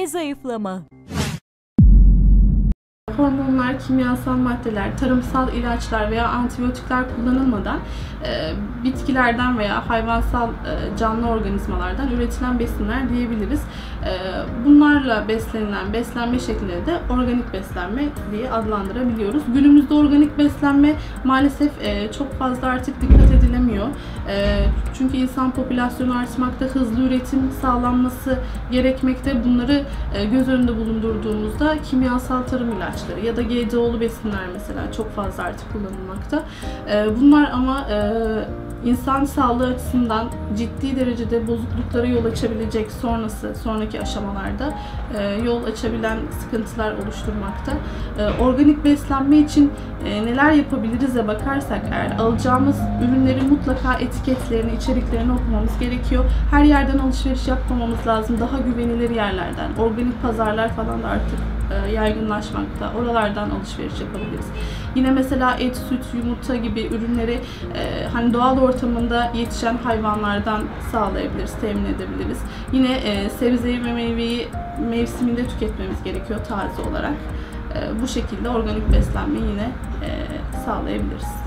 ve zayıflama. Hormonlar, kimyasal maddeler, tarımsal ilaçlar veya antibiyotikler kullanılmadan bitkilerden veya hayvansal canlı organizmalardan üretilen besinler diyebiliriz. Bunlarla beslenilen beslenme şekilleri de organik beslenme diye adlandırabiliyoruz. Günümüzde organik beslenme maalesef çok fazla artık dikkat edilemiyor. Çünkü insan popülasyonu artmakta, hızlı üretim sağlanması gerekmekte. Bunları göz önünde bulundurduğumuzda kimyasal tarım ilaçları ya da GDO'lu besinler mesela çok fazla artık kullanılmakta. Bunlar ama insan sağlığı açısından ciddi derecede bozukluklara yol açabilecek sonraki aşamalarda yol açabilen sıkıntılar oluşturmakta. Organik beslenme için neler yapabiliriz'e bakarsak eğer alacağımız ürünlerin mutlaka etiketlerini, içeriklerini okumamız gerekiyor. Her yerden alışveriş yapmamamız lazım. Daha güvenilir yerlerden, organik pazarlar falan da artık yaygınlaşmakta. Oralardan alışveriş yapabiliriz. Yine mesela et, süt, yumurta gibi ürünleri hani doğal ortamında yetişen hayvanlardan sağlayabiliriz, temin edebiliriz. Yine sebzeyi ve meyveyi mevsiminde tüketmemiz gerekiyor taze olarak. Bu şekilde organik beslenmeyi yine sağlayabiliriz.